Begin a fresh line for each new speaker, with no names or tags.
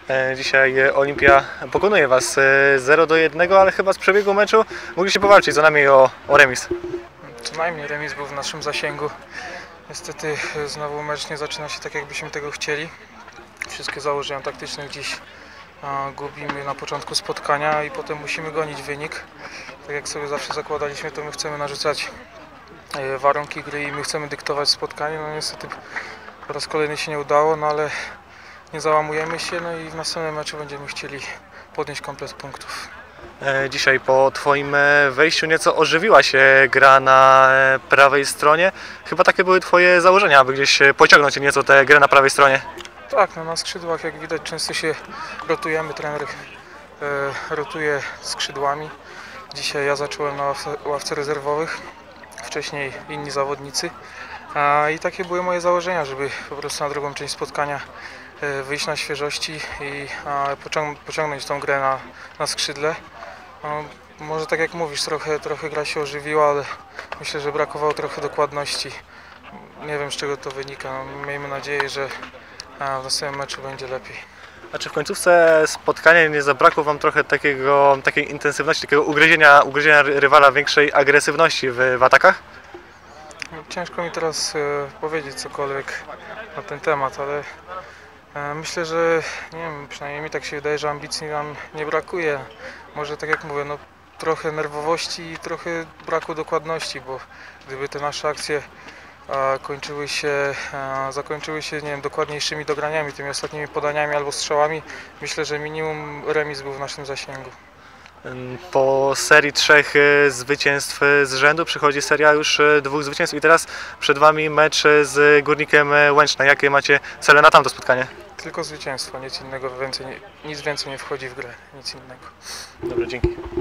Dzisiaj Olimpia pokonuje Was 0-1, ale chyba z przebiegu meczu mogliście powalczyć za nami o remis.
Co najmniej remis był w naszym zasięgu. Niestety znowu mecz nie zaczyna się tak, jakbyśmy tego chcieli. Wszystkie założenia taktyczne gdzieś gubimy na początku spotkania i potem musimy gonić wynik. Tak jak sobie zawsze zakładaliśmy, to my chcemy narzucać warunki gry i my chcemy dyktować spotkanie. No niestety po raz kolejny się nie udało, no ale nie załamujemy się, no i w następnym meczu będziemy chcieli podnieść komplet punktów.
Dzisiaj po Twoim wejściu nieco ożywiła się gra na prawej stronie. Chyba takie były Twoje założenia, aby gdzieś pociągnąć nieco tę grę na prawej stronie.
Tak, no na skrzydłach jak widać często się rotujemy, trener rotuje skrzydłami. Dzisiaj ja zacząłem na ławce rezerwowych, wcześniej inni zawodnicy. I takie były moje założenia, żeby po prostu na drugą część spotkania wyjść na świeżości i pociągnąć tą grę na skrzydle. Może tak jak mówisz, trochę gra się ożywiła, ale myślę, że brakowało trochę dokładności. Nie wiem, z czego to wynika. Miejmy nadzieję, że w następnym meczu będzie lepiej.
A czy w końcówce spotkania nie zabrakło Wam trochę takiej intensywności, takiego ugryzienia rywala, większej agresywności w atakach?
Ciężko mi teraz powiedzieć cokolwiek na ten temat, ale myślę, że nie wiem, przynajmniej mi tak się wydaje, że ambicji nam nie brakuje. Może tak jak mówię, no, trochę nerwowości i trochę braku dokładności, bo gdyby te nasze akcje zakończyły się nie wiem, dokładniejszymi dograniami, tymi ostatnimi podaniami albo strzałami, myślę, że minimum remis był w naszym zasięgu.
Po serii 3 zwycięstw z rzędu przychodzi seria już 2 zwycięstw i teraz przed Wami mecz z Górnikiem Łęczna. Jakie macie cele na tamto spotkanie?
Tylko zwycięstwo, nic innego, nic więcej nie wchodzi w grę, nic innego.
Dobra, dzięki.